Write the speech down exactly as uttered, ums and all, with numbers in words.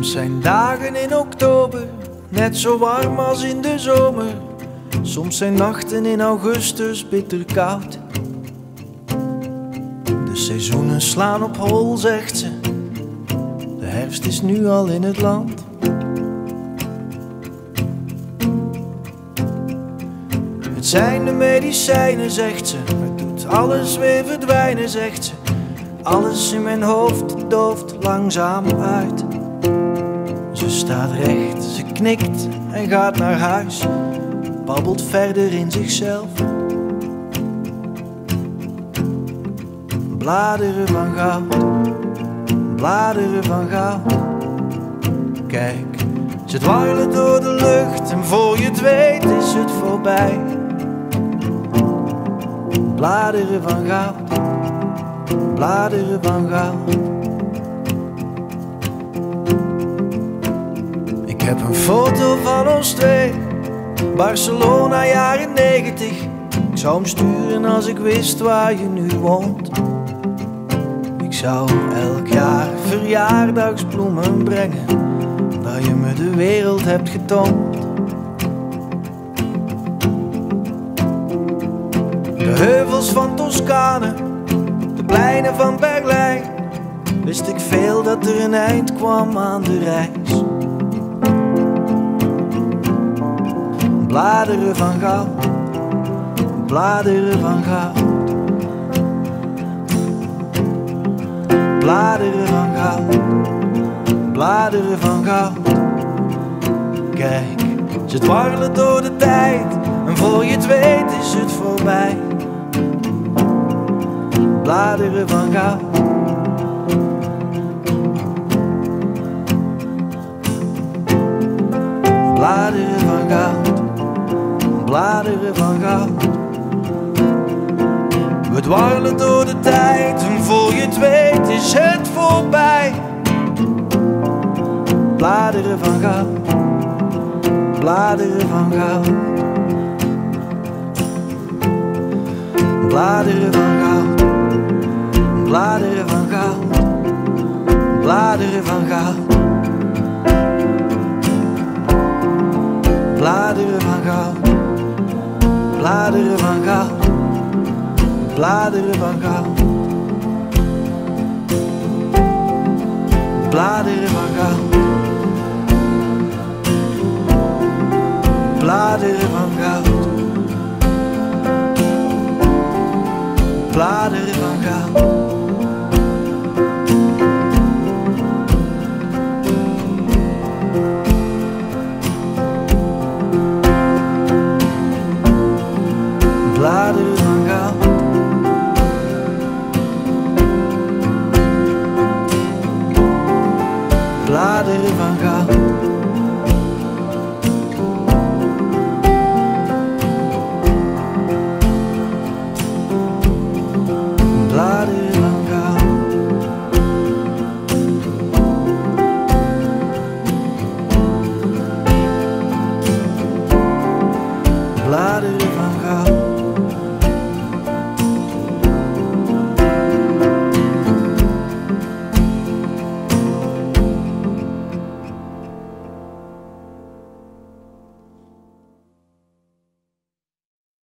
Soms zijn dagen in oktober net zo warm als in de zomer. Soms zijn nachten in augustus bitter koud. De seizoenen slaan op hol, zegt ze. De herfst is nu al in het land. Het zijn de medicijnen, zegt ze. Het doet alles weer verdwijnen, zegt ze. Alles in mijn hoofd dooft langzaam uit. Ze staat recht, ze knikt en gaat naar huis. Babbelt verder in zichzelf. Bladeren van goud, bladeren van goud. Kijk, ze dwarrelen door de lucht en voor je het weet is het voorbij. Bladeren van goud, bladeren van goud. Ik heb een foto van ons twee, Barcelona jaren negentig. Ik zou hem sturen als ik wist waar je nu woont. Ik zou elk jaar verjaardagsbloemen brengen, waar je me de wereld hebt getoond. De heuvels van Toscane, de pleinen van Berlijn. Wist ik veel dat er een eind kwam aan de reis. Bladeren van goud, bladeren van goud. Bladeren van goud, bladeren van goud. Kijk, ze dwarrelen door de tijd en voor je het weet is het voorbij. Bladeren van goud. Bladeren van goud, bladeren van goud. We dwarrelen door de tijd en voor je het weet is het voorbij. Bladeren van goud, bladeren van goud. Bladeren van goud, bladeren van goud. Bladeren van goud. Bladeren van goud, bladeren van goud, bladeren van goud. Bladeren van goud, bladeren van goud. Bladeren van goud.